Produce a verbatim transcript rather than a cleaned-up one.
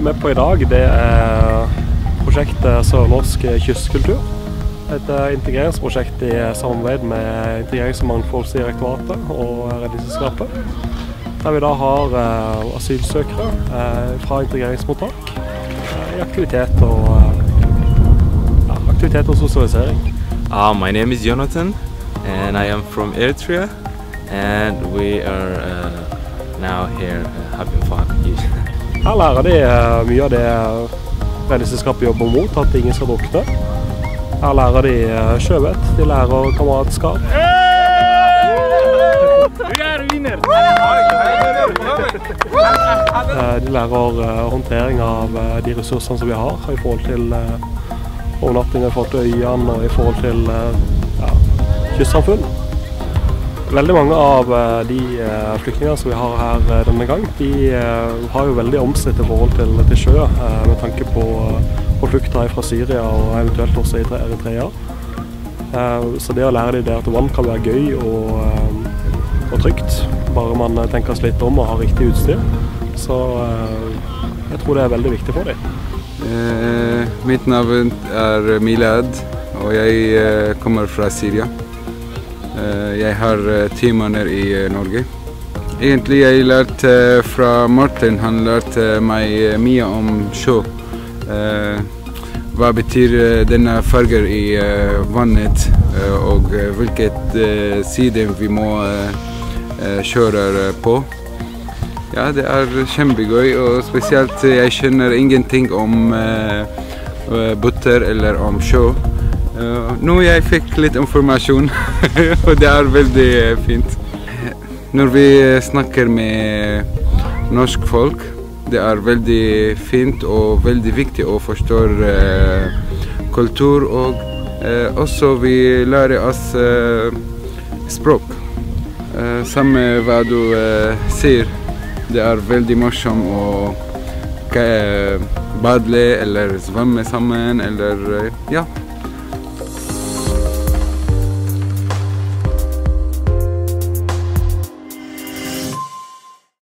med på i dag, det er prosjektet Sørnorsk kystkultur. Et integreringsprosjekt i samarbeid med Integrerings- og mangfoldsdirektoratet og Redningsselskapet. Der vi da har asylsøkere fra integreringsmottak i aktivitet og, ja, aktivitet og sosialisering. Uh, my name is Jonathan and I am from Eritrea and we are uh, now here uh, having fun. Her lærer de uh, mye av det Redningsselskapet jobber mot, at ingen skal drukne. Her lærer de uh, sjøvett, de lærer kameratskap. uh, de lærer uh, håndtering av uh, de ressursene som vi har i forhold til uh, overnatting, i forhold til øyene og i forhold til uh, ja, kystsamfunn. Veldig mange av uh, de uh, flyktningene som vi har her uh, denne gang, de uh, har jo veldig omstridt i forhold til, til sjø, uh, med tanke på, uh, på flukta fra Syria og eventuelt også i Eritrea. Uh, så det å lære dem det at vann kan være gøy og, uh, og trygt, bare man tenker seg litt om og har riktig utstyr. Så uh, jeg tror det er veldig viktig for dem. Uh, mitt navn er Milad, og jeg uh, kommer fra Syria. Uh, jeg har uh, ti måneder i uh, Norge. Egentlig jeg lærte uh, fra Martin, han lærte uh, meg uh, mye om sjø. Uh, hva betyr uh, denne farger i uh, vannet, uh, og uh, hvilket uh, side vi må uh, uh, kjøre uh, på. Ja, det er kjempegøy, og spesielt uh, jeg skjønner ingenting om uh, båter eller om sjø. Uh, nå jeg fikk litt informasjon, og det er veldig uh, fint. Når vi snakker med norsk folk, det er veldig fint og veldig viktig å forstå uh, kultur, og uh, også vi lærer oss uh, språk. Uh, samme hva du uh, sier, det er veldig morsomt å uh, badle eller svømme sammen, eller uh, ja.